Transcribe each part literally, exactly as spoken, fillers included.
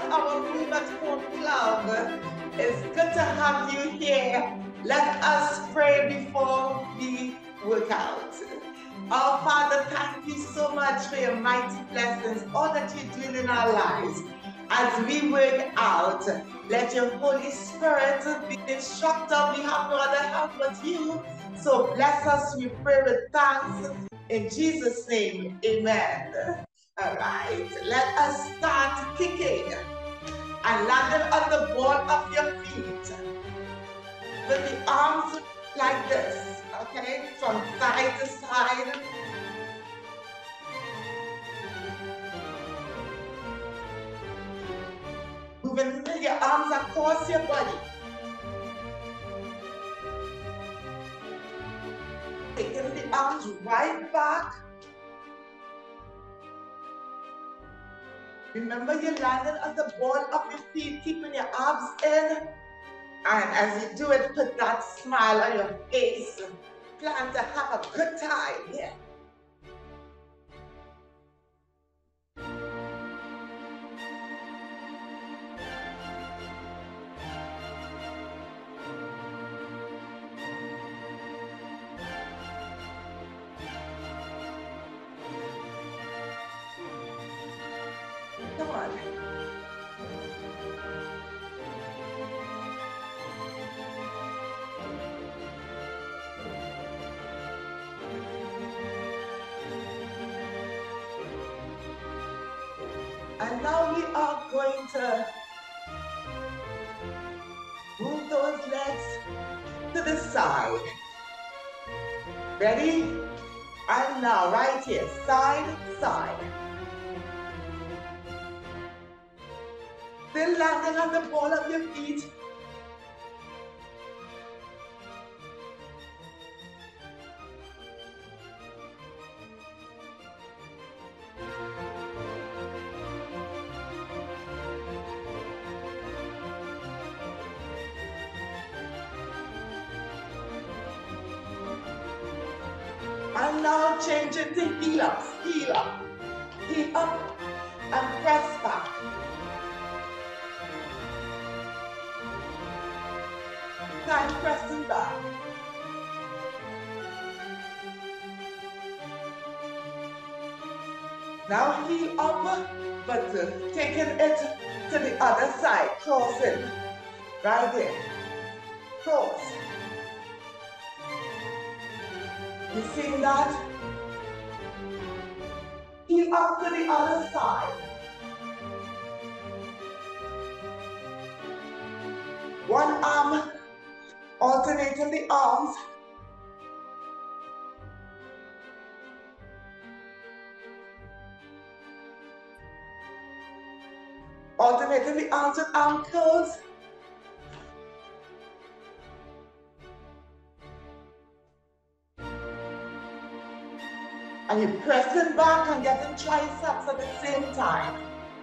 our Room at Home Club. It's good to have you here. Let us pray before we work out. Our Father, thank you so much for your mighty blessings, all that you're doing in our lives. As we work out, let your Holy Spirit be the instructor. We have no other help but you. So bless us, we pray with thanks. In Jesus' name, amen. All right, let us start kicking and landing on the ball of your feet with the arms like this, okay, from side to side. Moving your arms across your body. Taking the arms right back. Remember, you're landing on the ball of your feet, keeping your arms in. And as you do it, put that smile on your face. Plan to have a good time. Yeah. Come on. And now we are going to move those legs to the side. Ready? And now right here, side, side. Still landing on the ball of your feet. And now change it to heel up, heel up, heel up, and press back. Side pressing back. Now heel up, but uh, taking it to the other side, crossing, right there, cross. You see that? Heel up to the other side. One arm, alternating the arms. Alternating the arms with arm curls. And you're pressing back and getting triceps at the same time.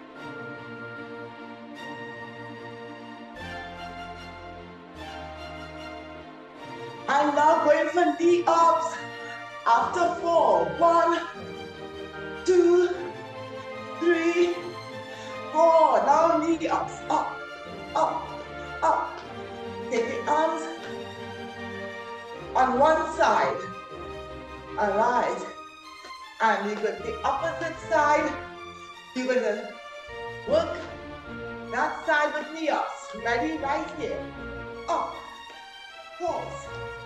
And now going for knee ups after four. One, two, three, four. Now knee ups. Up, up, up. Take the arms on one side. All right. And you're going to the opposite side. You're going to work that side with knee ups. Ready? Right here. Up. Pause.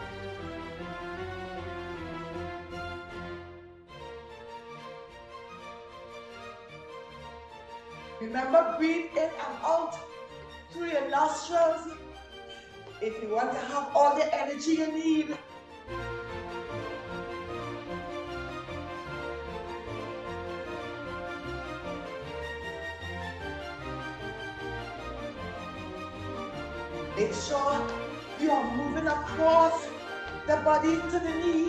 Remember, breathe in and out through your nostrils if you want to have all the energy you need. Make sure you are moving across the body to the knee.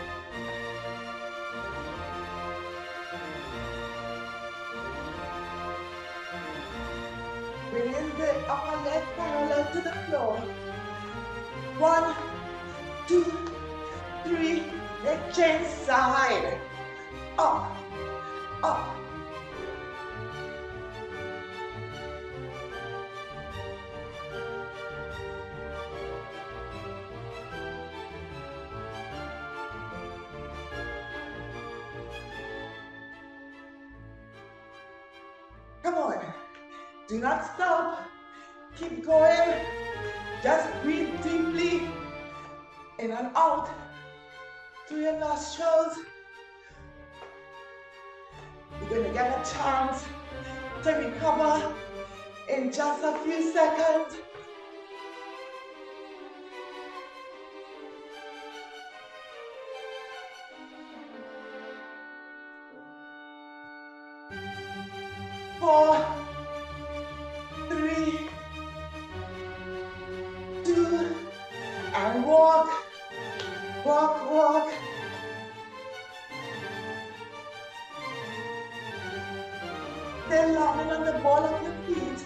Bringing the upper leg parallel to the floor. One, two, three, leg change side. Up, up. Do not stop. Keep going. Just breathe deeply in and out through your nostrils. You're going to get a chance to recover in just a few seconds. Four, three, two, and walk, walk, walk. Stay landing on the ball of your feet.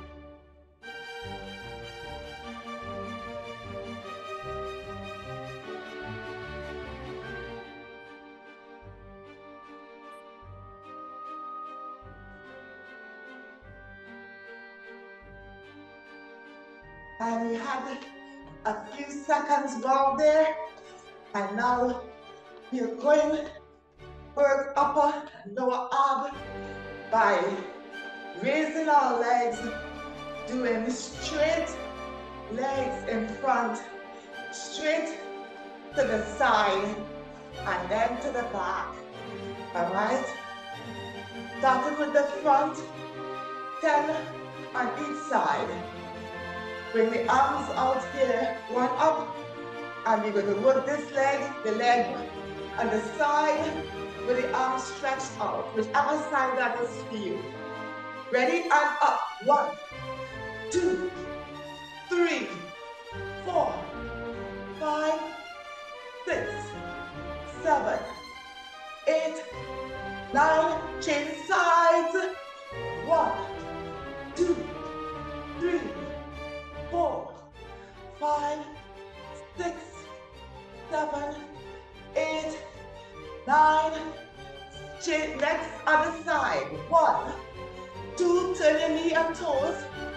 And we had a few seconds long there. And now we are going to work upper and lower ab by raising our legs, doing straight legs in front, straight to the side, and then to the back. All right? Starting with the front, ten on each side. Bring the arms out here, one up, and you're going to work this leg, the leg on the side, with the arms stretched out, whichever side that is for you. Ready? And up. One, two, three, four, five, six, seven, eight, nine. Change sides. One, two, three, four, five, six, seven, eight, nine. Change next other side. One, two, turn your knee and toes.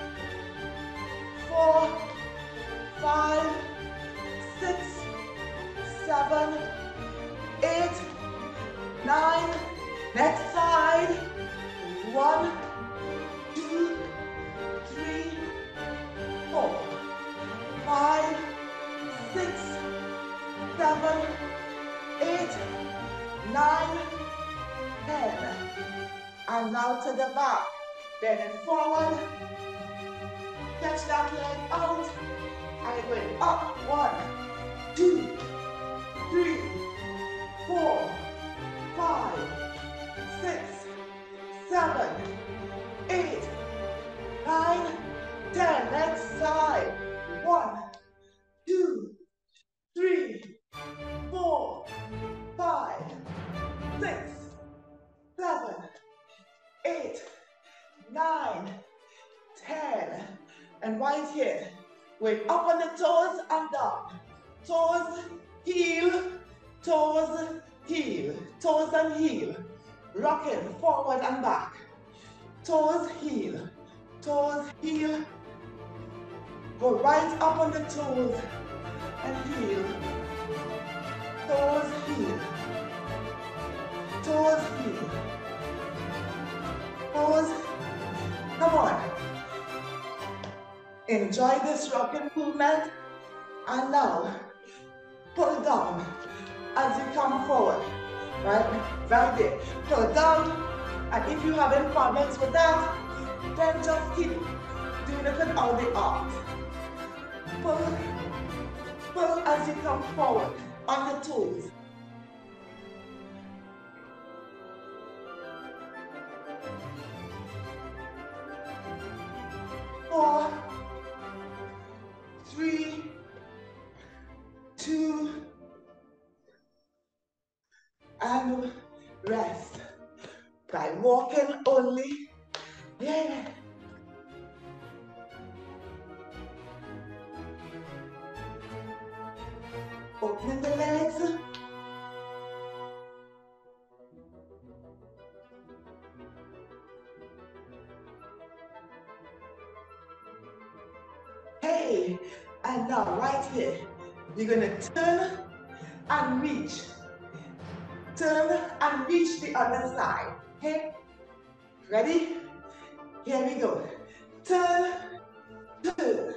Four, five, six, seven, eight, nine. Next side. One, two, three, four, five, six, seven, eight, nine, ten. And now to the back. Bending forward. Catch that leg out. And you're going up. One, two, three, four, five, six, seven, eight, nine, ten. Next side. One, two, three, four, five, six, seven, eight, nine, ten. And right here, we're up on the toes and down. Toes, heel, toes, heel, toes and heel. Rocking forward and back. Toes, heel, toes, heel. Go right up on the toes and heel. Toes, heel. Toes, heel. Toes. Come on. Enjoy this rocking movement. And now, pull down as you come forward. Right? Right there. Pull down. And if you're having problems with that, then just keep doing it with all the arms. Pull, pull as you come forward on the toes. Four, three, two, and rest. By walking only. Yeah. Opening the legs. Hey, and now right here, you're gonna turn and reach. Turn and reach the other side. Okay? Ready? Here we go. Turn, turn.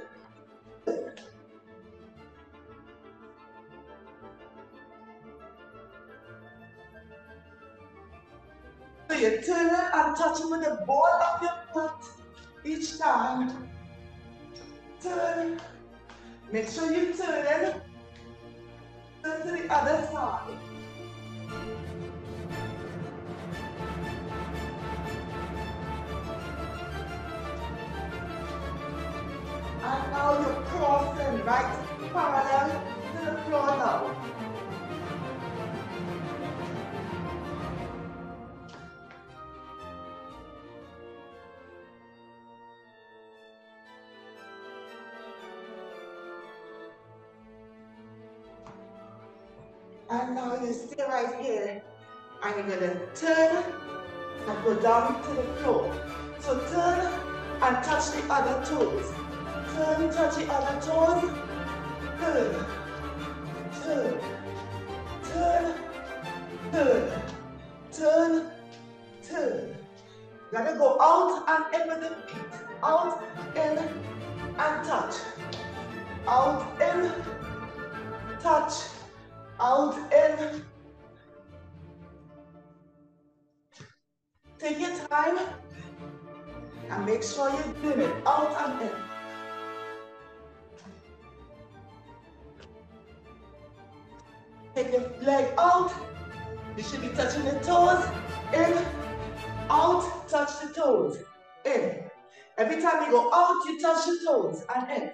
So you turn it and touch it with the ball of your foot each time. Turn. Make sure you turn it. Turn to the other side. And now you're crossing right parallel to the floor now. And now you stay right here. And you're going to turn and go down to the floor. So turn and touch the other toes. Turn, touch the other toes. Turn, turn, turn, turn, turn, turn. You're going to go out and in with the feet. Out, in, and touch. Out, in, touch. Out, in. Take your time and make sure you're doing it out and in. Take your leg out. You should be touching the toes. In, out, touch the toes. In. Every time you go out, you touch the toes and in.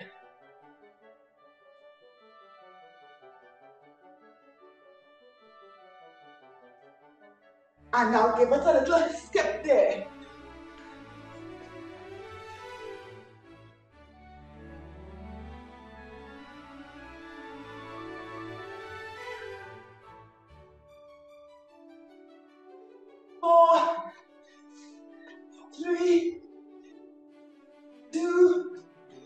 And now give us a little skip there. Four, three, two,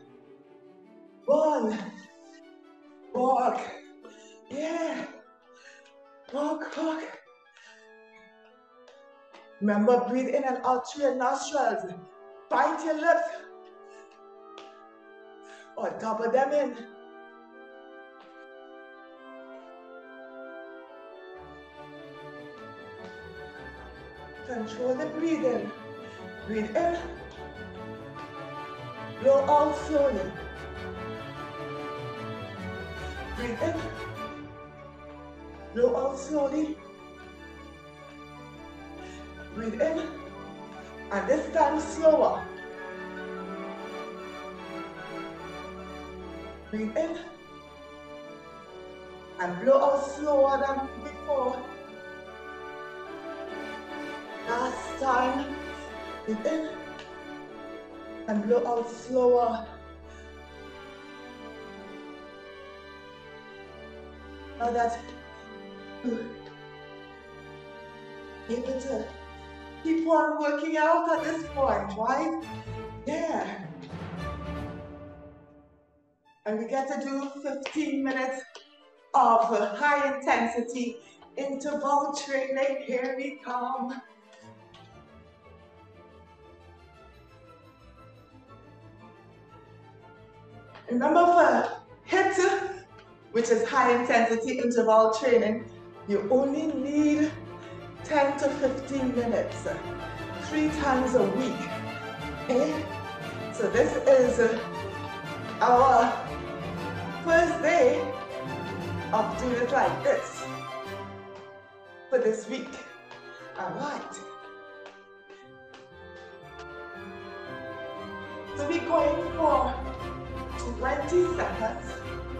one. Walk. Yeah. Walk, walk. Remember, breathe in and out through your nostrils. Bite your lips. Or double them in. Control the breathing. Breathe in. Blow out slowly. Breathe in. Blow out slowly. Breathe in, and this time slower. Breathe in, and blow out slower than before. Last time, breathe in, and blow out slower. Now that you're able to keep on working out at this point, right? Yeah. And we get to do fifteen minutes of high intensity interval training. Here we come. Remember, for HIIT, which is high intensity interval training, you only need ten to fifteen minutes, three times a week, okay? So this is our first day of doing it like this for this week, all right? So we're going for twenty seconds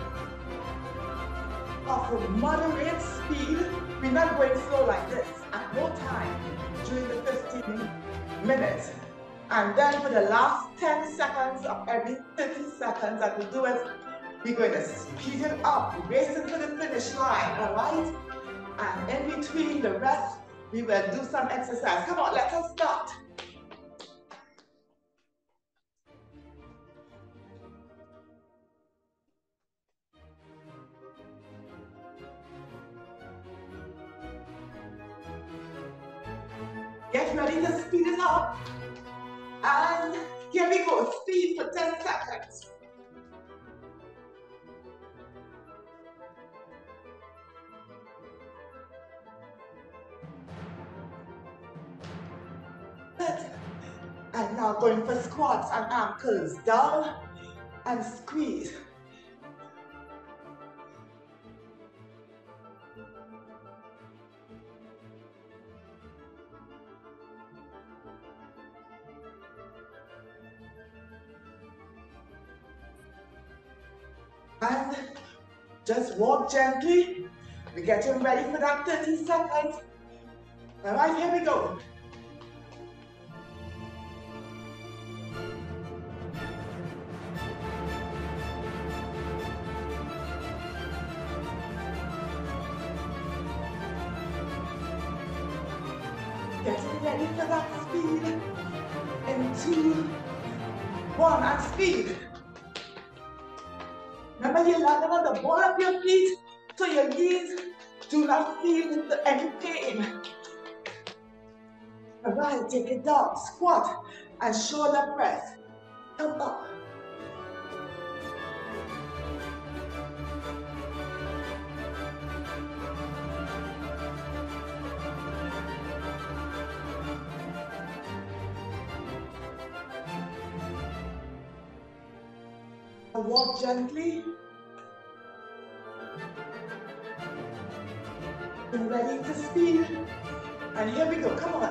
of moderate speed. We're not going slow like this at no time during the fifteen minutes. And then for the last ten seconds of every thirty seconds that we do it, we're going to speed it up, racing to the finish line, all right? And in between the rest, we will do some exercise. Come on, let us start. Get ready to speed it up. And here we go, speed for ten seconds. Good. And now going for squats and arm curls. Down and squeeze. And just walk gently. We're getting ready for that thirty seconds. All right, here we go. Getting ready for that speed. In two, one, and speed. Remember, you're landing on the ball of your feet, so your knees do not feel any pain. All right, take it down, squat, and shoulder press. Come up. Walk gently. And ready to speed. And here we go, come on.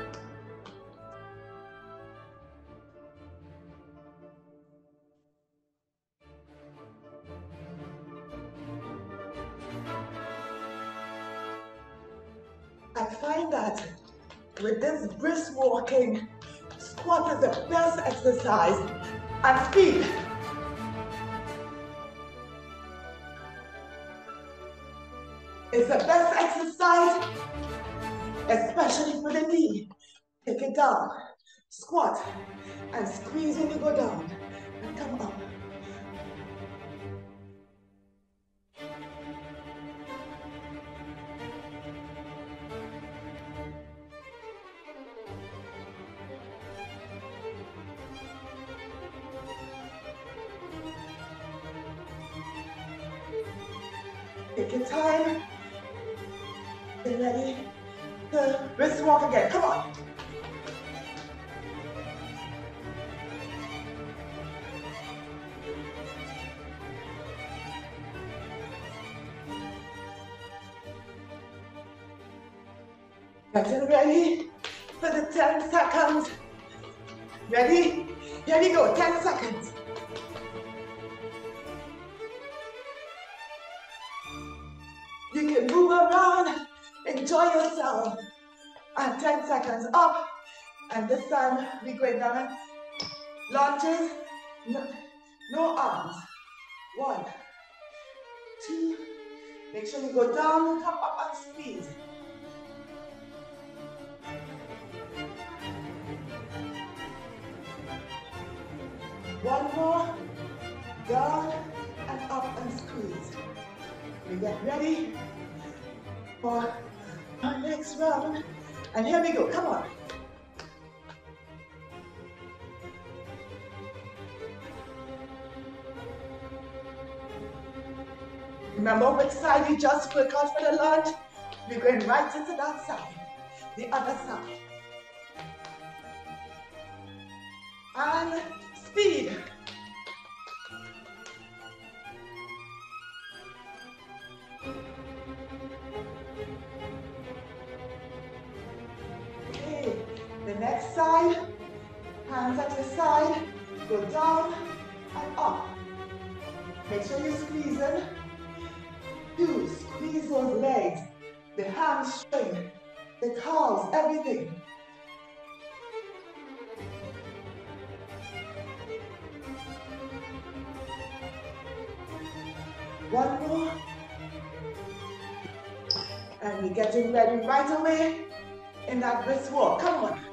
I find that with this brisk walking, squat is the best exercise and speed. It's the best exercise, especially for the knee. Take it down, squat, and squeeze when you go down, and come up. Take your time. Get ready to brisk walk again. Come on. Getting ready for the ten seconds. Ready? Here we go, ten seconds. You can move around, enjoy yourself. And ten seconds up. And this time we're going down. Lunges, no, no arms. One, two, make sure you go down, come up and speed. One more, down and up and squeeze. We get ready for our next round. And here we go, come on. Remember which side you just work out for the lunge? We're going right into that side, the other side. And speed. Okay, the next side, hands at your side, go down and up. Make sure you're squeezing. Two, squeeze those legs, the hamstring, the calves, everything. One more. And we're getting ready right away in that brisk walk. Come on.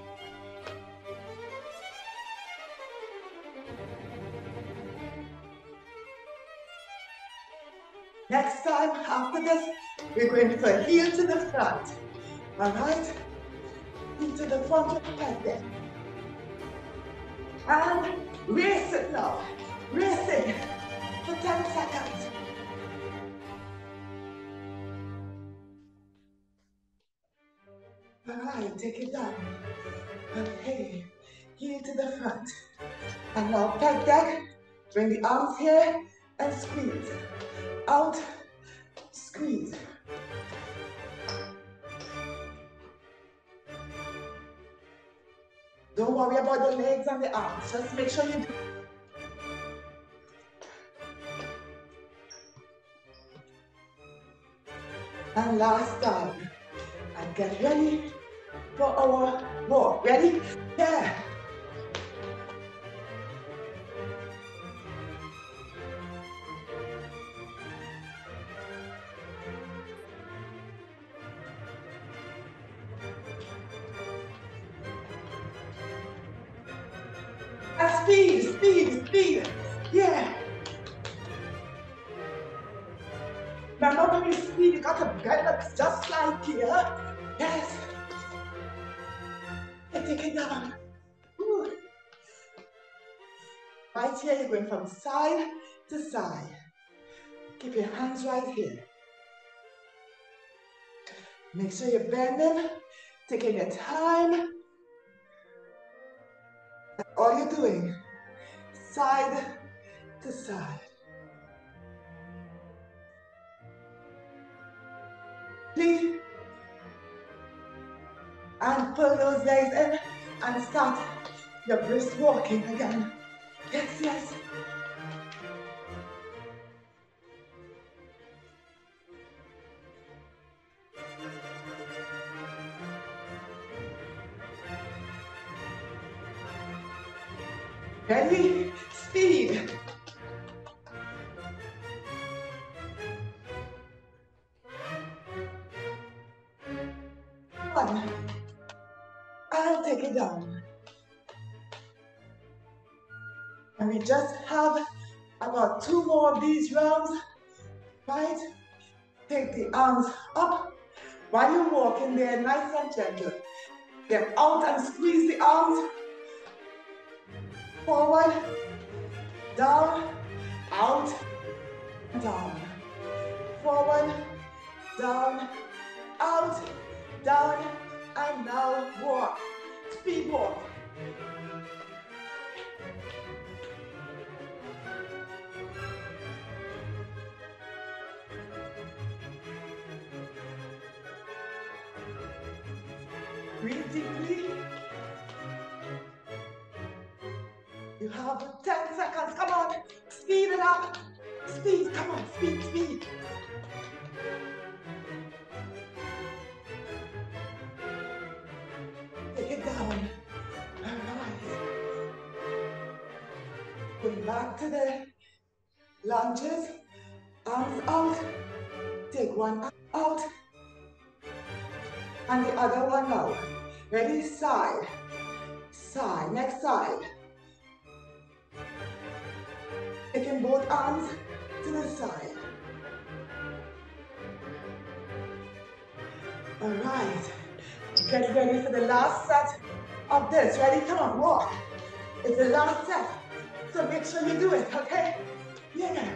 Next time, after this, we're going for heel to the front. All right? Heel to the front of the head then. And race it now. Race it for ten seconds. All right, take it down. Okay, heel to the front. And now peg deck. Bring the arms here and squeeze. Out, squeeze. Don't worry about the legs and the arms. Just make sure you do. And last time. And get ready for our walk. Ready? Yeah. And speed, speed, speed. Yeah. Remember when you speed, you got to bend up just like here. Yes. And take it down. Ooh. Right here, you're going from side to side. Keep your hands right here. Make sure you bend them, taking your time. That's all you're doing. Side to side. Please. And pull those legs in and start your brisk walking again. Yes, yes. Ready? Speed. One. I'll take it down. And we just have about two more of these rounds, right? Take the arms up. While you're walking there, nice and gentle. Get out and squeeze the arms. Forward, down, out, down. Forward, down, out, down, and now walk. Speed walk. Breathe deeply. You have ten seconds. Come on. Speed it up. Speed. Come on. Speed, speed. Take it down. All right. Going back to the lunges. Arms out. Take one out. And the other one now. Ready? Side. Side. Next side. Taking both arms to the side. All right. Get ready for the last set of this. Ready? Come on, walk. It's the last set. So make sure you do it, okay? Yeah.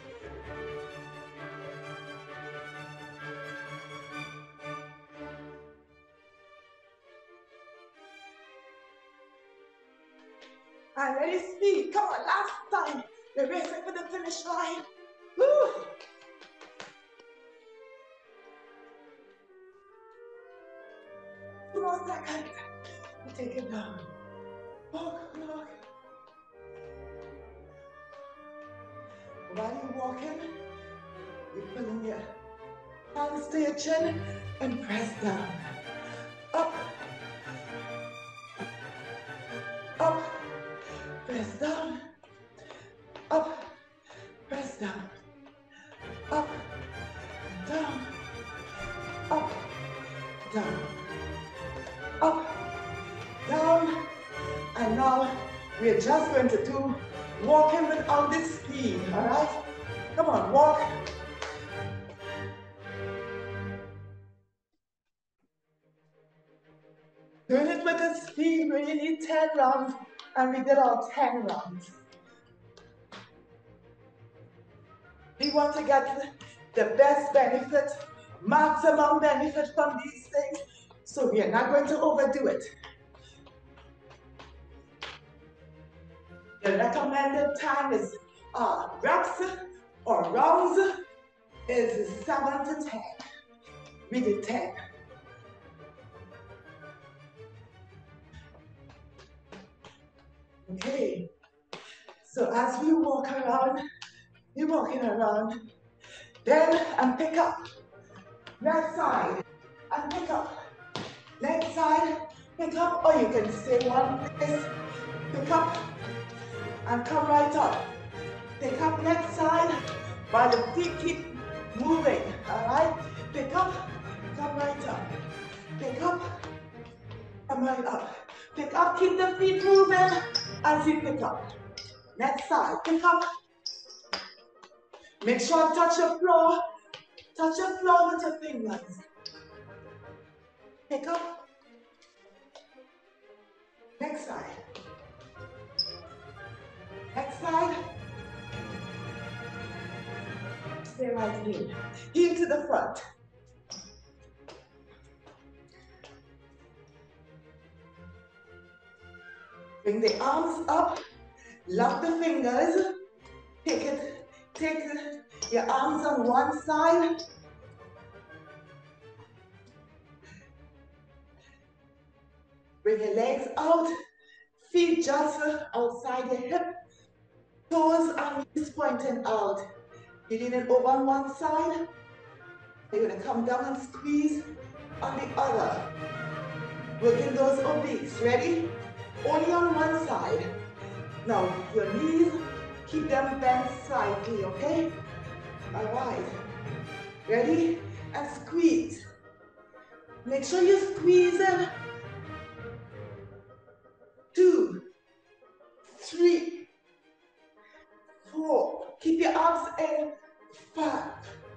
And ready, speed. Come on, last time. We're racing for the finish line. Woo! Two more seconds. Take it down. Walk, walk. While you're walking, you're pulling your hands to your chin and press down. Up. Up. Press down. Up. Press down. Up. Down. Up. Down. Up. Down. And now we're just going to do walking without the speed, all right? Come on, walk. Doing it with the speed where you need ten rounds and we did our ten rounds. We want to get the best benefit, maximum benefit from these things, so we are not going to overdo it. The recommended time is uh, reps or rounds is seven to ten. We did ten. Okay, so as we walk around, we're walking around, then and pick up, left side, and pick up, left side, pick up, or you can stay one place, pick up, and come right up. Pick up left side, while the feet keep moving, all right? Pick up, come right up. Pick up, come right up. Pick up, keep the feet moving as you pick up. Next side, pick up. Make sure touch the floor. Touch the floor with your fingers. Pick up. Next side. Next side. Stay right here. Heel to the front. Bring the arms up. Lock the fingers. Take it. Take your arms on one side. Bring your legs out. Feet just outside your hip. Toes and knees pointing out. You're leaning over on one side. You're going to come down and squeeze on the other. Working those obliques. Ready? Only on one side. Now, your knees, keep them bent slightly, okay? All right. Ready? And squeeze. Make sure you squeeze in. Two, three, four. Keep your arms in. Five,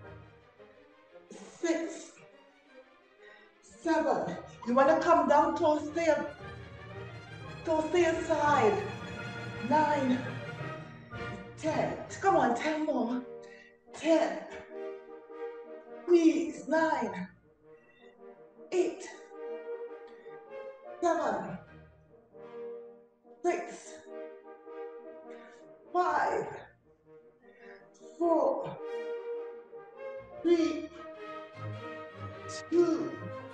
six, seven. You want to come down, toes to your, toes to your side. Nine, ten. Come on, ten more. Ten. Squeeze. Nine, eight, seven, six, five, four, three, two,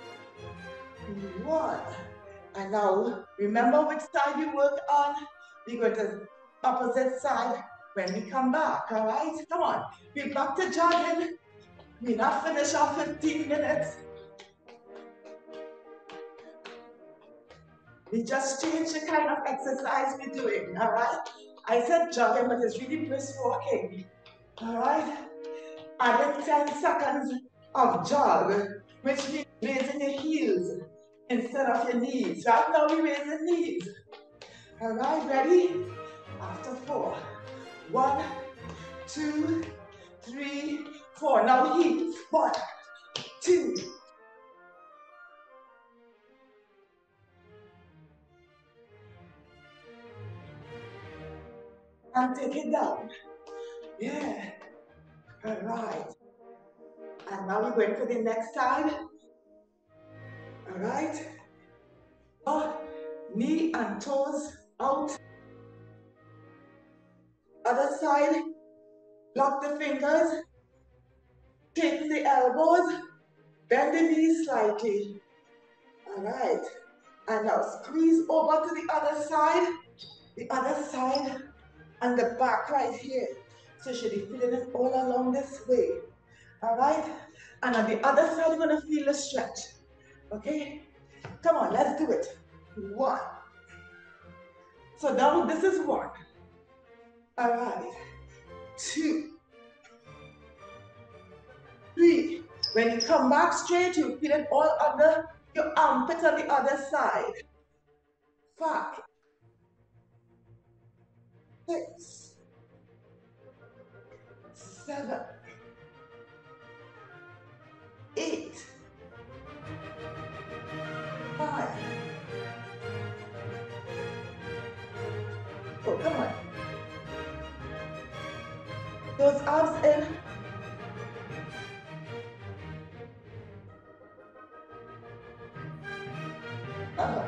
one. And now, remember which side you work on. We go to the opposite side when we come back, all right? Come on. We're back to jogging. We're not finished our fifteen minutes. We just changed the kind of exercise we're doing, all right? I said jogging, but it's really brisk walking, all right? Adding ten seconds of jog, which means raising your heels instead of your knees. Right now, we raise the knees. All right, ready? After four. One, two, three, four. Now heels. One, two. And take it down. Yeah. All right. And now we're going for the next side. All right. Oh, knee and toes out. Other side. Lock the fingers. Take the elbows. Bend the knees slightly. All right. And now squeeze over to the other side. The other side. And the back right here. So you should be feeling it all along this way. All right? And on the other side, you're going to feel the stretch. Okay? Come on, let's do it. One. So now this is one. All right. Two. Three. When you come back straight, you feel it all under your armpit on the other side. Five. Six, seven, eight, five, Those arms in. Uh,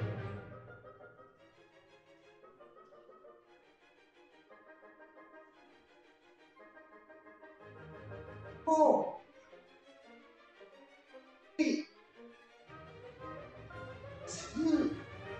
four, three, two,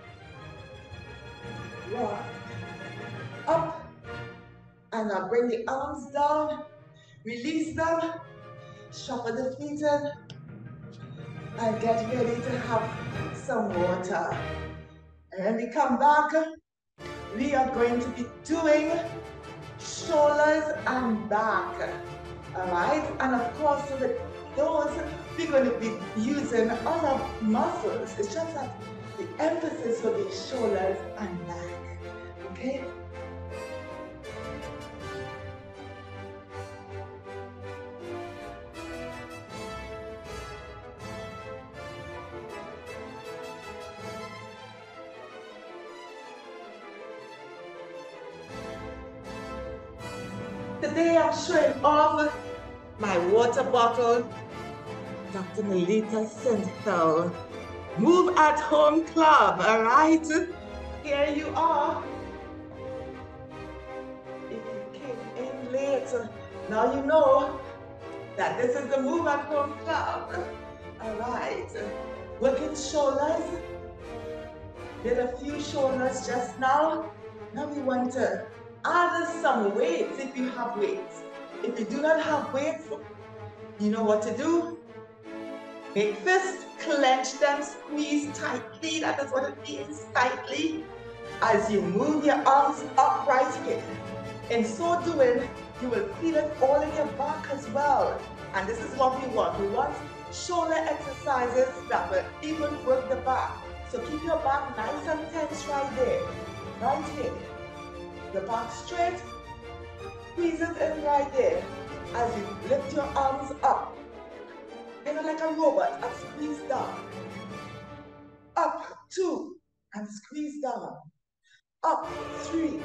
one. Up. And now bring the arms down. Release them. Shuffle the feet in. And get ready to have some water. And when we come back, we are going to be doing shoulders and back. Alright? And of course, with those, we're going to be using other muscles. It's just that the emphasis will be shoulders and back. Okay? Today I'm showing off my water bottle, Doctor Meletha M Move at Home Club, all right? Here you are. If you came in late, now you know that this is the Move at Home Club. All right. Working shoulders. Did a few shoulders just now. Now we want to add some weights if you have weights. If you do not have weights, you know what to do. Make fists, clench them, squeeze tightly. That is what it means, tightly. As you move your arms up right here. In so doing, you will feel it all in your back as well. And this is what we want. We want shoulder exercises that will even work the back. So keep your back nice and tense right there. Right here. The back straight. Squeeze it in right there. As you lift your arms up. Kind of like a robot, and squeeze down. Up, two, and squeeze down. Up, three.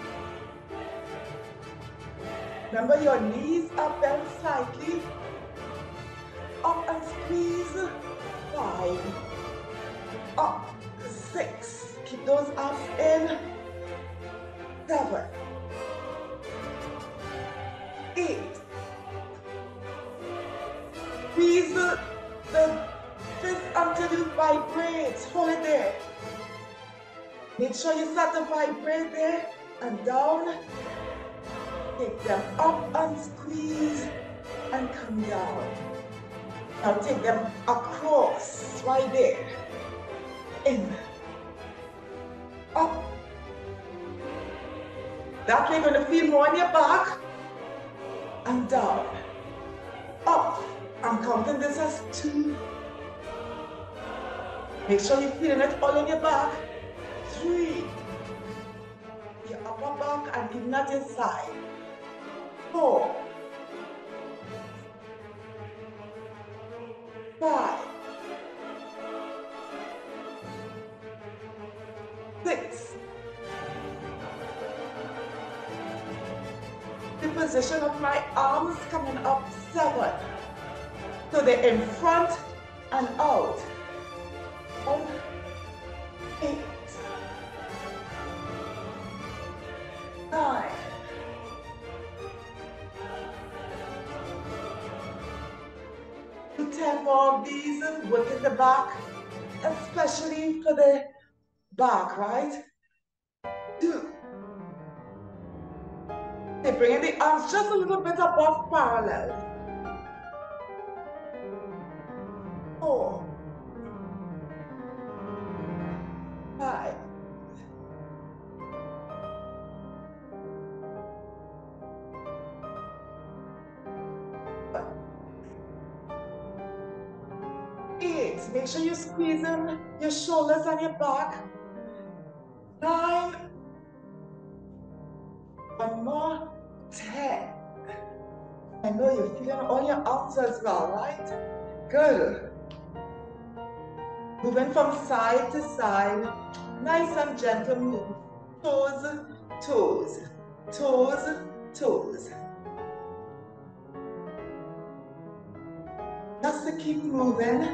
Remember your knees are bent slightly. Up and squeeze, five. Up, six. Keep those arms in. Seven. Eight. Squeeze the, the fist until you vibrate. Hold it there. Make sure you start to vibrate there and down. Take them up and squeeze and come down. Now take them across right there. In. Up. That way you're going to feel more in your back. And down. Up. I'm counting this as two. Make sure you're feeling it all in your back. Three. Your upper back and even at your side. Four. Five. Six. The position of my arms coming up. Seven. So they're in front and out. And eight. Nine. Ten more of these, work in the back, especially for the back, right? Two. They bring in the arms just a little bit above parallel. Four. Five. Eight. Make sure you squeeze in your shoulders and your back. Nine. One more. Ten. I know you're feeling all your arms as well, right? Good. Moving from side to side. Nice and gentle move. Toes, toes, toes, toes. to keep moving.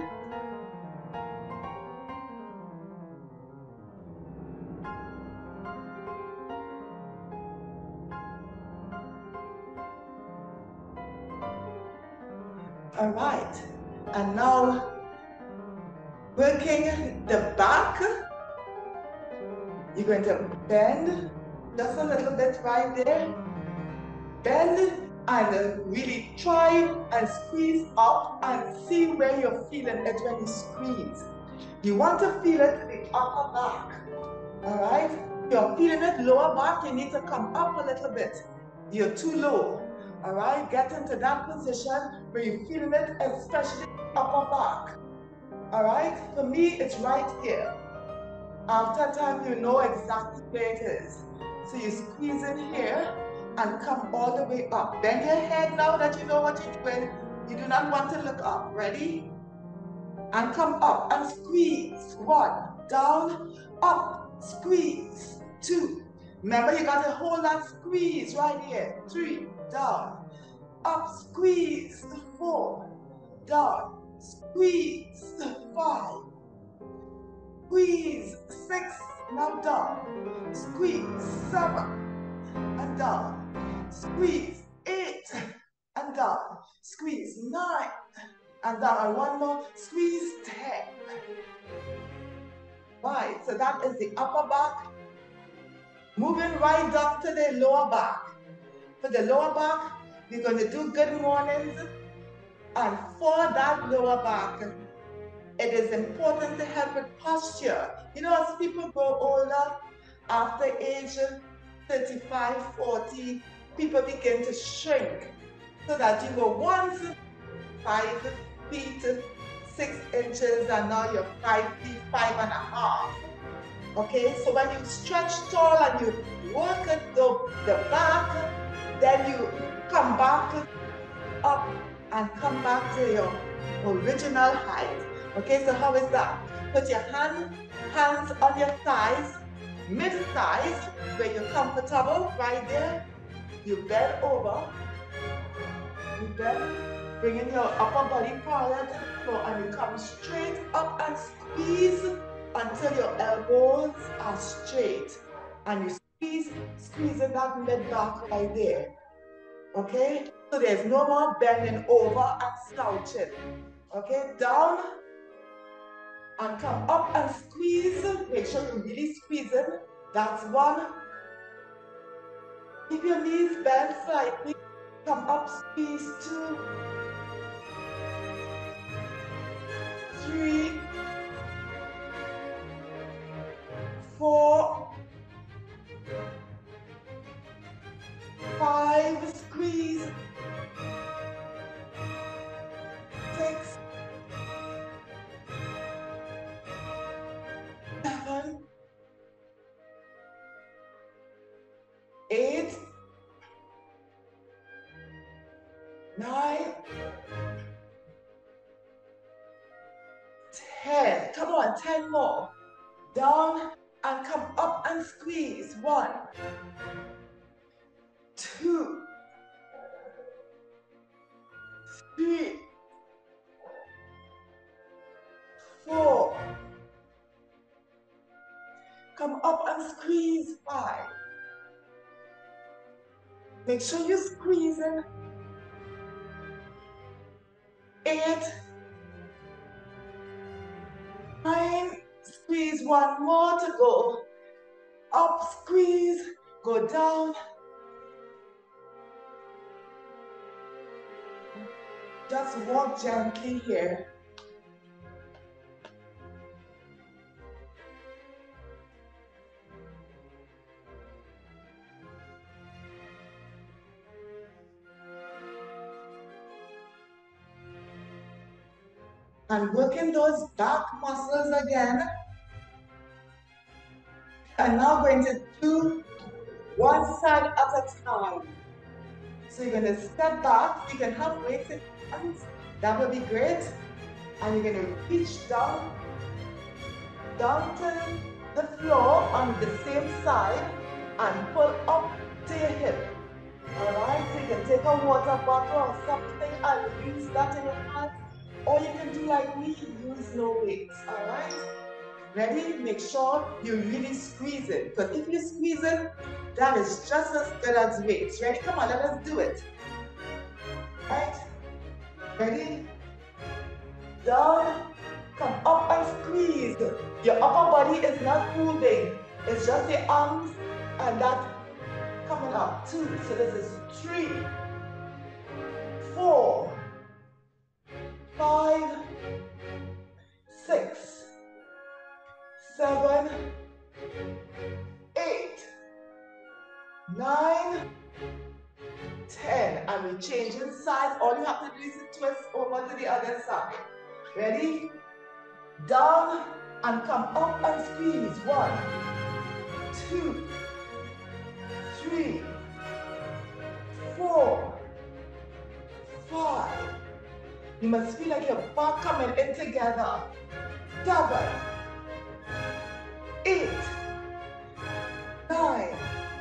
All right, and now working the back. You're going to bend just a little bit right there. Bend and really try and squeeze up and see where you're feeling it when you squeeze. You want to feel it in the upper back. All right? If you're feeling it lower back, you need to come up a little bit. You're too low. All right? Get into that position where you're feeling it, especially upper back. All right? For me, it's right here. After time, you know exactly where it is. So you squeeze in here and come all the way up. Bend your head now that you know what you're doing. You do not want to look up. Ready? And come up and squeeze. One, down, up, squeeze. Two. Remember, you got to hold that squeeze right here. Three, down, up, squeeze. Four, down, squeeze. Five, squeeze. Six, now down. Squeeze. Seven, and down. Squeeze. Eight, and down. Squeeze. Nine, and down. And one more. Squeeze. Ten. Right, so that is the upper back. Moving right down to the lower back. For the lower back, we're going to do good mornings. And for that lower back, it is important to help with posture. You know, as people grow older, after age thirty-five, forty, people begin to shrink. So that you were once five feet, six inches, and now you're five feet, five and a half. Okay, so when you stretch tall and you work at the, the back, then you come back up and come back to your original height. Okay, so how is that? Put your hand, hands on your thighs, mid-thighs, where you're comfortable, right there. You bend over, you bend, bring in your upper body parallel to the floor, and you come straight up and squeeze until your elbows are straight. And you squeeze, squeezing that mid-back right there. Okay? So there's no more bending over and slouching. Okay? Down and come up and squeeze. Make sure you're really squeezing. That's one. Keep your knees bent slightly. Come up, squeeze. Two. Three. Four. Five. Squeeze. Six. Seven. Eight. Nine. Ten. Come on, ten more. Down and come up and squeeze. One. Two. Three. Four. Come up and squeeze. Five. Make sure you're squeezing. Eight. Nine. Squeeze. One more to go. Up, squeeze. Go down. Just walk gently here. And working those back muscles again. And now going to do one side at a time. So you're going to step back. You can have weights in your hands. That would be great. And you're going to reach down, down to the floor on the same side and pull up to your hip. Alright, so you can take a water bottle or something and use that in your hands Or you can do like me, use no weights, all right? Ready? Make sure you really squeeze it. Because if you squeeze it, that is just as good as weights. Ready? Come on, let us do it. Right? Ready? Down. Come up and squeeze. Your upper body is not moving. It's just the arms and that coming up. Two. So this is three, four, five, six, seven, eight, nine, ten. And we change in sides. All you have to do is twist over to the other side. Ready? Down and come up and squeeze. One, two, three, four, five. You must feel like your back coming in together. Seven, eight, nine,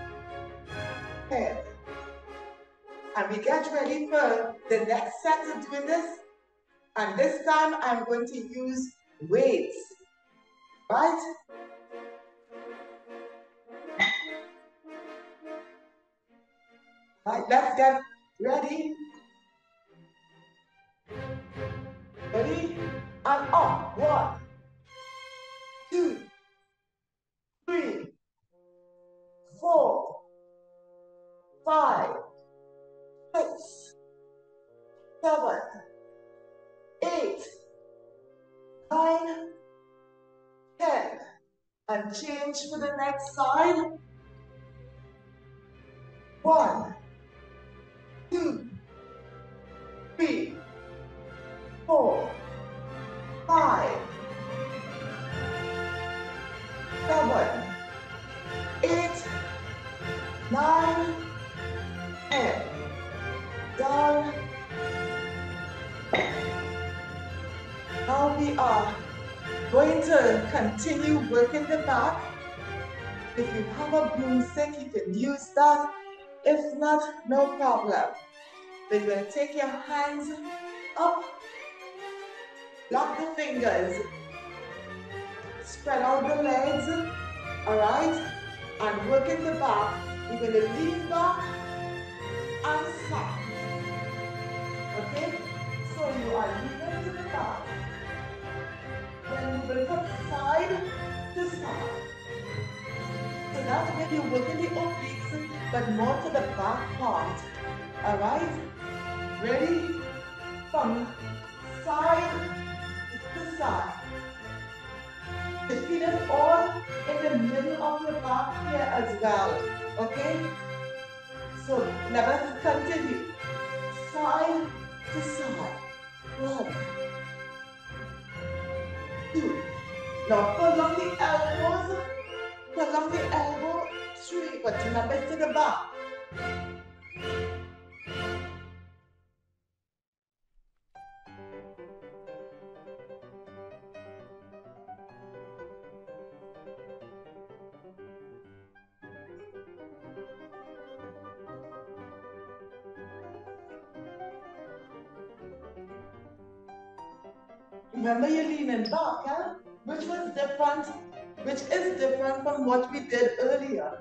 ten. And we get ready for the next set of doing this. And this time I'm going to use weights, right? Right, let's get ready. Ready? And up. One, two, three, four, five, six, seven, eight, nine, ten. And change for the next side. One, two, three, four, five, seven, eight, nine, ten. Down. Now we are going to continue working the back. If you have a broomstick, you can use that. If not, no problem. Then you're going to take your hands up, lock the fingers, spread out the legs, all right? And work in the back. You're going to lean back and snap. Okay? So you are leaning to the back. Then you will come side to side. So that's where you're working the obliques, but more to the back part. All right? Ready? From side to side. You feel it all in the middle of your back here as well. Okay? So let us continue. Side to side. One. Two. Now pull on the elbows. Pull on the elbow. Three. But remember it's to the back. Remember you're leaning back, huh? Which was different, which is different from what we did earlier.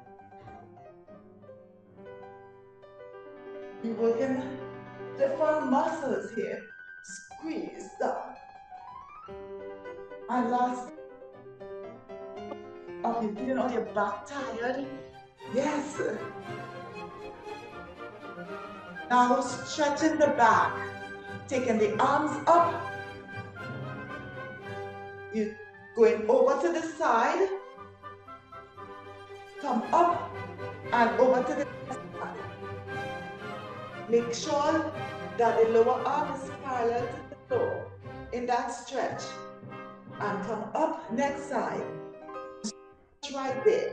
We're working different muscles here. Squeeze down. And last, oh, you're feeling all your back tired? Yes. Now stretching the back, taking the arms up. You're going over to the side, come up and over to the side. Make sure that the lower arm is parallel to the floor in that stretch. And come up next side. Stretch right there.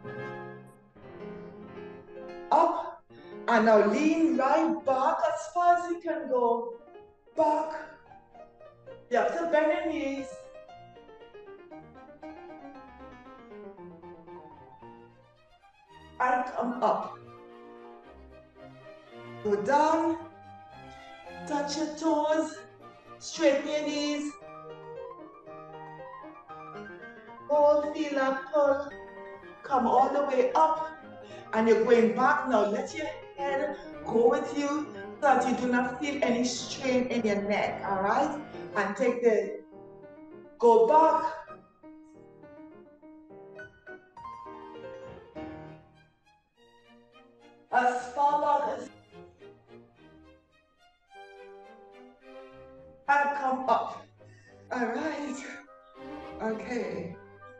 Up and now lean right back as far as you can go. Back. You have to bend your knees. And come up. Go down, touch your toes, Straighten your knees. Hold, feel that pull. Come all the way up. And you're going back now. Let your head go with you so that you do not feel any strain in your neck, all right? And take the, go back. As far back as, and come up. All right. Okay.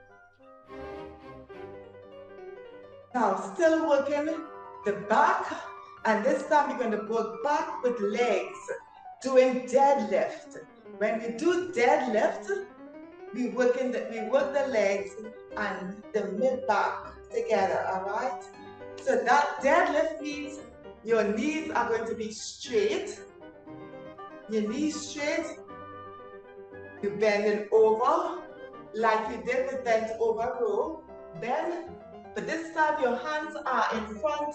Now, still working the back, and this time you're going to work back with legs, doing deadlift. When we do deadlift, we work in the, we work the legs and the mid back together. All right. So that deadlift means your knees are going to be straight. Your knees straight. You're bending over like you did with bent over row. Bend. But this time your hands are in front,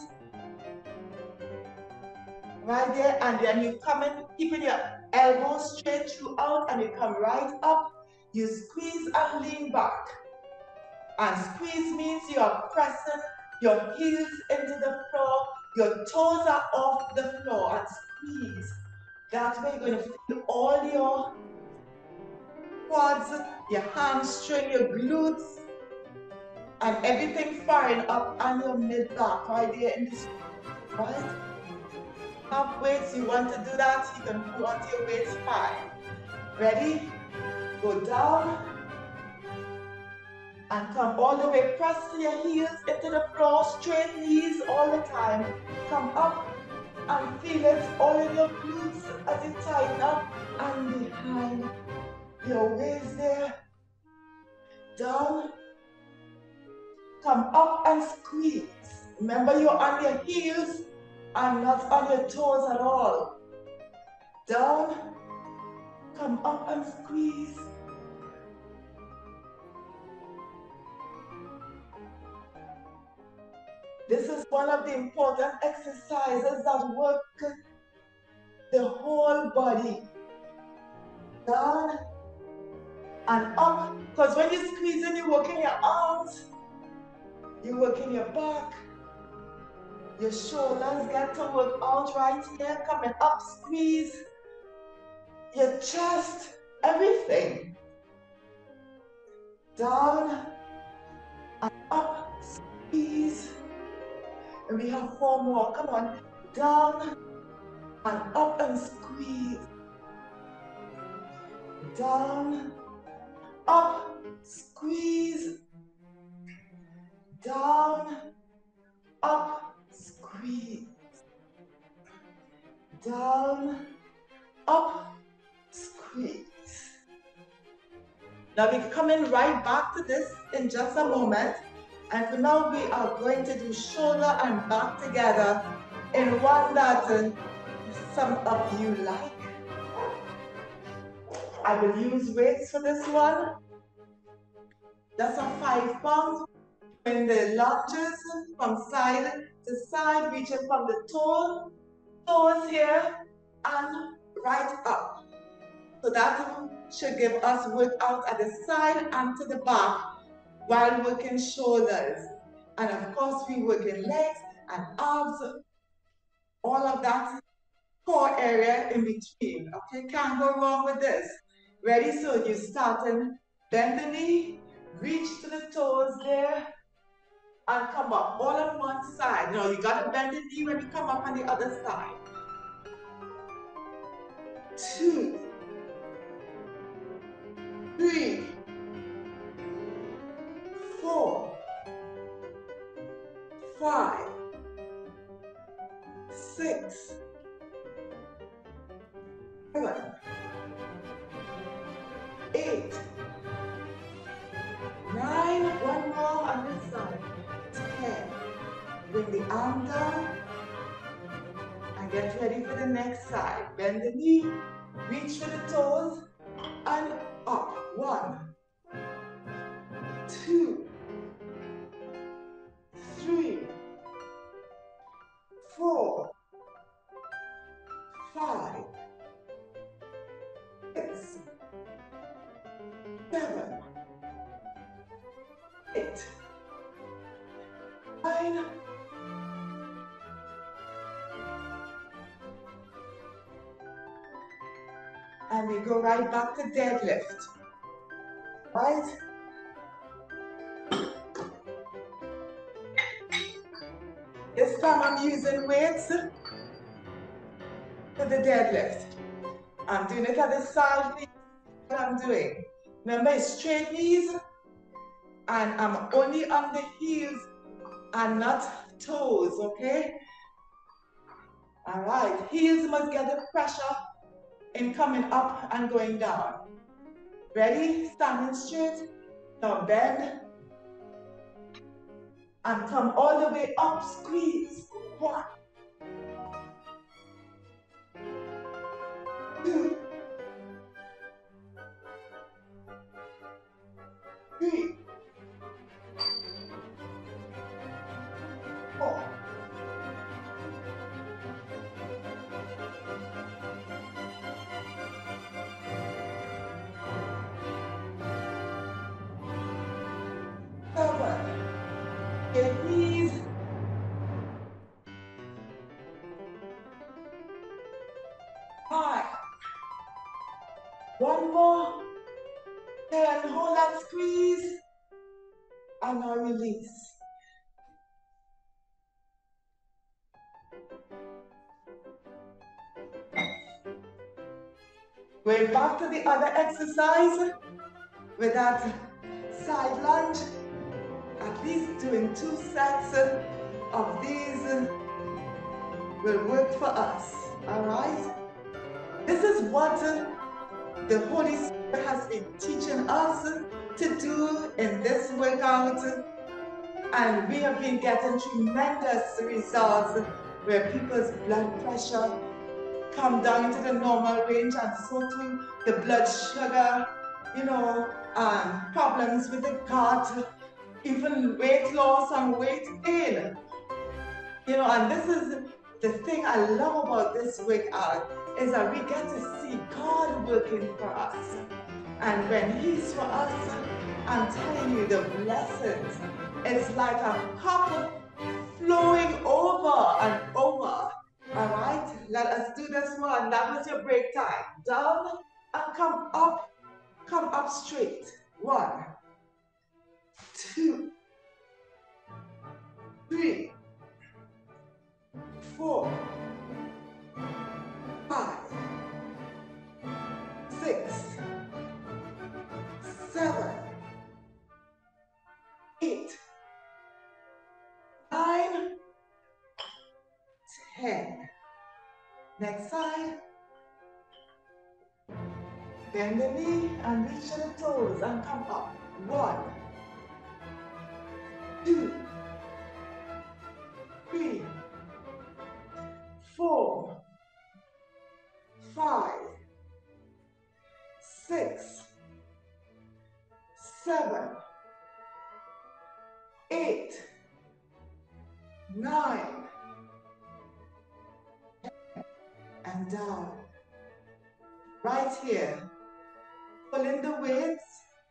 right there, and then you come in, keeping your elbows straight throughout, and you come right up. You squeeze and lean back. And squeeze means you are pressing your heels into the floor, your toes are off the floor, and squeeze. That way you're going to feel all your quads, your hamstring, your glutes, and everything firing up on your mid back right there in this, right? Have weights, you want to do that, you can pull onto your weights, fine. Ready? Go down and come all the way, press your heels into the floor, straight knees all the time. Come up and feel it all in your glutes as you tighten up and behind your waist there. Down. Come up and squeeze. Remember, you're on your heels and not on your toes at all. Down. Come up and squeeze. This is one of the important exercises that work the whole body. Down and up. Because when you're squeezing, you're working your arms, you're working your back, your shoulders get to work out right here. Coming up, squeeze your chest, everything. Down and up, squeeze. And we have four more. Come on. Down and up and squeeze. Down, up, squeeze. Down, up, squeeze. Down, up, squeeze. Now we're coming right back to this in just a moment. And for now we are going to do shoulder and back together in one that uh, some of you like. I will use weights for this one. That's a five pounds. In the lunges from side to side, reaching from the toe, toes here, and right up. So that should give us work out at the side and to the back while working shoulders. And of course, we work in legs and arms, all of that core area in between. Okay, can't go wrong with this. Ready? So you're starting, bend the knee, reach to the toes there, and come up all on one side. Now you gotta bend the knee when you come up on the other side. Two, three, four, five, six, seven, eight, nine, one more on this side, ten. Bring the arm down and get ready for the next side. Bend the knee, reach for the toes, and up. One, two, three, four, five, And we go right back to deadlift. Right? This time I'm using weights for the deadlift. I'm doing it at the side knee, what I'm doing. Remember, it's straight knees, and I'm only on the heels and not toes, okay? All right, heels must get the pressure in coming up and going down. Ready? Standing straight. Now bend. And come all the way up, squeeze. One. Two. Three. Four. Seven. Eight knees. Five. One more. Ten. Hold and squeeze. And now release. Going back to the other exercise with that side lunge. At least doing two sets of these will work for us, all right? This is what the Holy Spirit has been teaching us to do in this workout, and we have been getting tremendous results where people's blood pressure come down into the normal range, and so too the blood sugar, you know, um, problems with the gut, even weight loss and weight gain. You know, and this is the thing I love about this workout, is that we get to see God working for us. And when He's for us, I'm telling you, the blessings, it's like a cup flowing over and over. All right, let us do this one. That was your break time. Down and come up, come up straight. One, two, three, four, five, six, seven, eight, nine, ten. Next side. Bend the knee and reach to the toes and come up. One, two, three, four, five, six, seven, eight, nine, and down. Right here. Pull in the weights.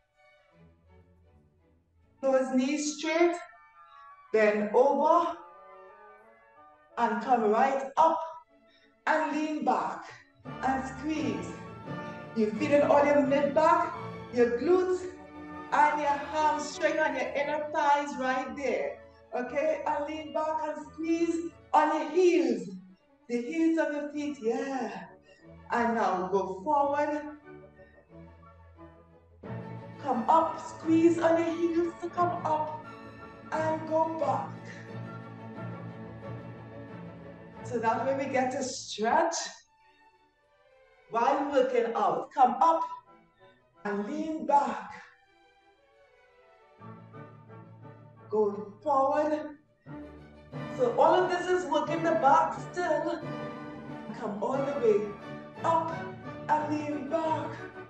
Those knees straight. Bend over. And come right up. And lean back. And squeeze. You're feeling all your mid-back, your glutes, and your hamstring and your inner thighs right there. Okay? And lean back and squeeze on your heels. The heels of your feet, yeah. And now go forward. Come up, squeeze on your heels to come up. And go back. So that way we get to stretch while working out. Come up and lean back. Go forward. So all of this is working the back still. Come all the way up and lean back.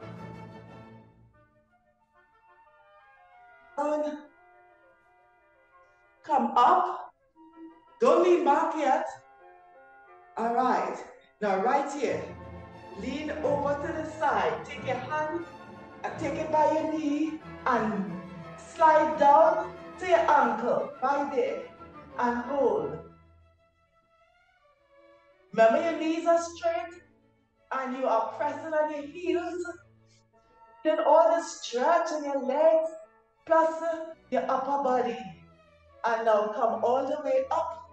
Down. Come up. Don't lean back yet. All right. Now right here. Lean over to the side. Take your hand and take it by your knee and slide down to your ankle. Right there. And hold. Remember, your knees are straight and you are pressing on your heels, then all the stretch in your legs, plus your upper body. And now come all the way up.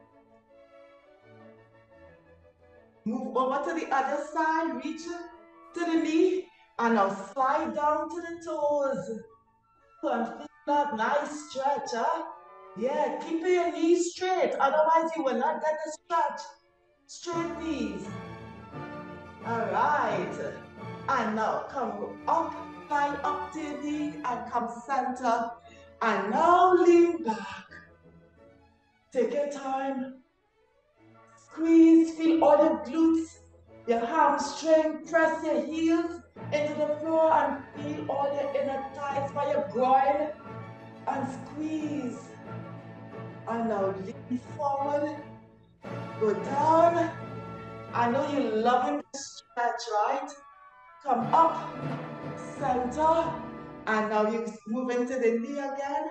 Move over to the other side, reach to the knee, and now slide down to the toes. And feel that nice stretch, huh? Yeah, keep your knees straight, otherwise you will not get the stretch. Straight knees. All right. And now come up, slide up to your knee, and come center. And now lean back. Take your time. Squeeze, feel all your glutes, your hamstring, press your heels into the floor and feel all your inner thighs by your groin and squeeze. And now lean forward, go down. I know you're loving the stretch, right? Come up, center, and now you move into the knee again.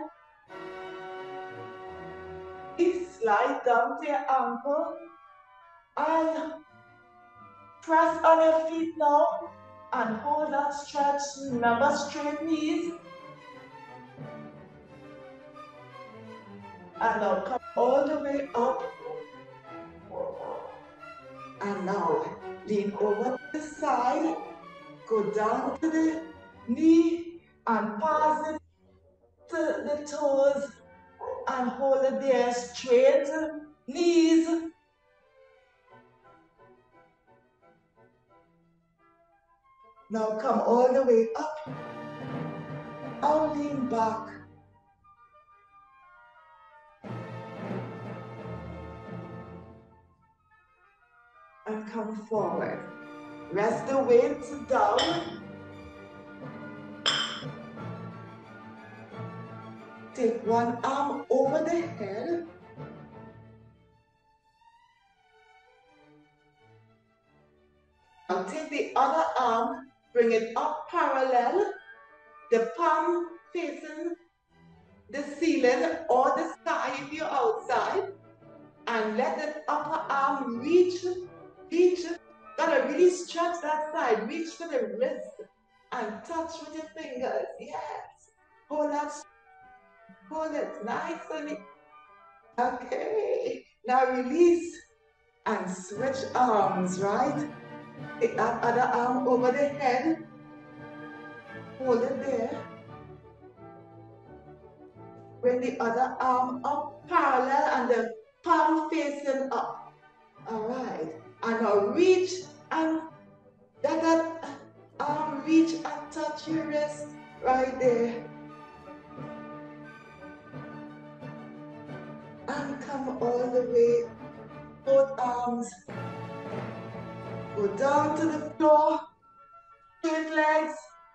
Slide down to your ankle and press on your feet now and hold that stretch. Remember, straight knees. And now come all the way up. And now lean over to the side. Go down to the knee and pass it to the toes and hold it there. Straight knees. Now come all the way up. Now lean back. And come forward. Rest the weights down. Take one arm over the head. Now take the other arm, bring it up parallel, the palm facing the ceiling or the sky if you're outside, and let the upper arm reach, reach, gotta really stretch that side, reach for the wrist and touch with your fingers, yes. Hold that, hold it nice and okay. Now release and switch arms, right? Take that other arm over the head, hold it there. Bring the other arm up parallel and the palm facing up. All right. And now reach and let that arm reach and touch your wrist right there. And come all the way, both arms. Go down to the floor, straight legs.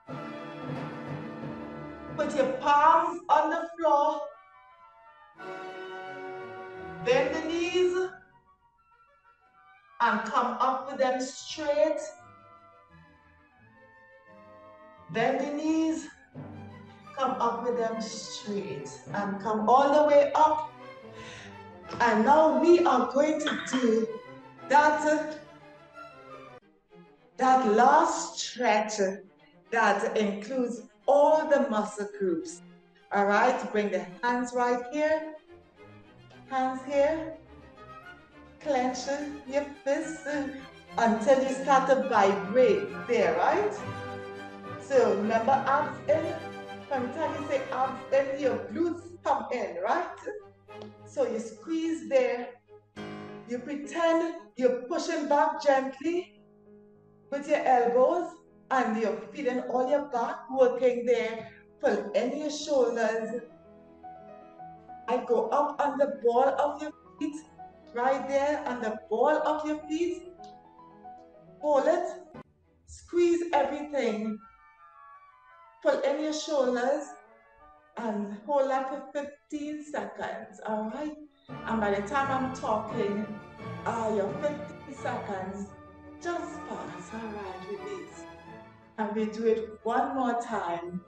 Put your palms on the floor. Bend the knees and come up with them straight. Bend the knees, come up with them straight and come all the way up. And now we are going to do that, that last stretch that includes all the muscle groups. All right, bring the hands right here, hands here, clench your fists until you start to vibrate there, right? So remember, abs in. From the time you say abs in, your glutes come in, right? So you squeeze there. You pretend you're pushing back gently with your elbows and you're feeling all your back working there. Pull in your shoulders. I go up on the ball of your feet, right there on the ball of your feet. Hold it. Squeeze everything. Pull in your shoulders and hold that for fifteen seconds, all right? And by the time I'm talking, uh, your fifteen seconds just pass, all right, release. And we do it one more time.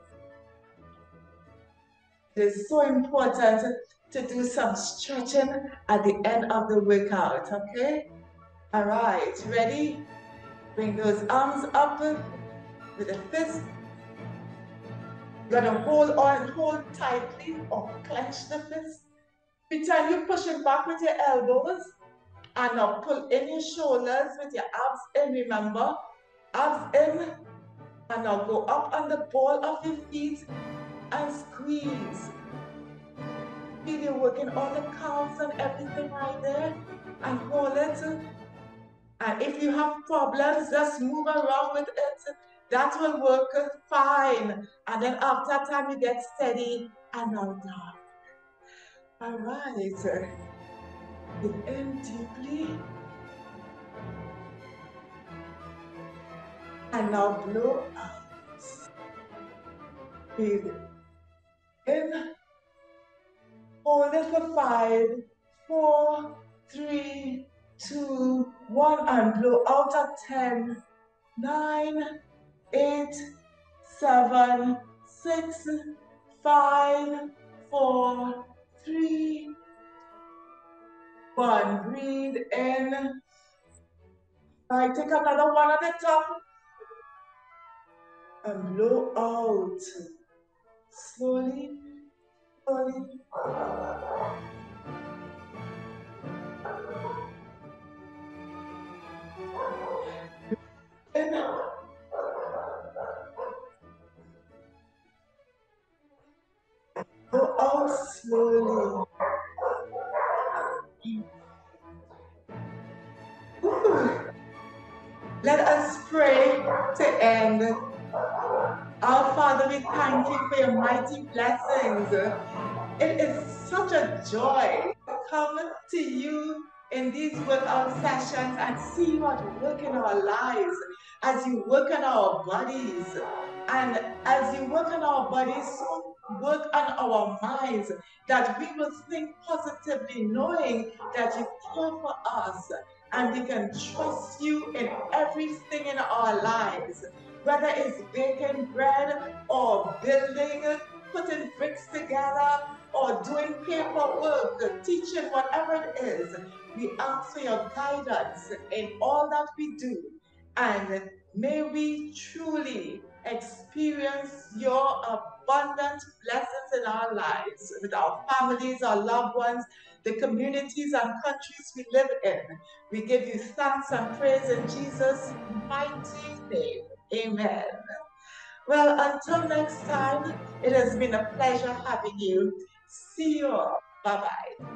It is so important to do some stretching at the end of the workout, okay? All right, ready? Bring those arms up with a fist. You're gonna hold on, hold tightly or clench the fist. Pretend you're pushing back with your elbows and now pull in your shoulders with your abs in. Remember, abs in, and now go up on the ball of your feet and squeeze. Feel you're working all the calves and everything right there, and hold it. And if you have problems, just move around with it. That will work fine. And then after time, you get steady and now down. All right. Breathe in deeply. And now blow out. Breathe in. Hold it for five, four, three, two, one, and blow out at ten, nine, eight, seven, six, five, four, three, one. Breathe in. All right, take another one at the top and blow out. Slowly, slowly. In. Go out slowly. Ooh. Let us pray to end. Our Father, we thank you for your mighty blessings. It is such a joy to come to you in these workout sessions and see you at work in our lives, as you work on our bodies. And as you work on our bodies, so work on our minds, that we will think positively, knowing that you care for us and we can trust you in everything in our lives, whether it's baking bread or building, putting bricks together, or doing paperwork, teaching, whatever it is. We ask for your guidance in all that we do. And may we truly experience your abundant blessings in our lives, with our families, our loved ones, the communities and countries we live in. We give you thanks and praise in Jesus' mighty name. Amen. Well, until next time, it has been a pleasure having you. See you all. Bye-bye.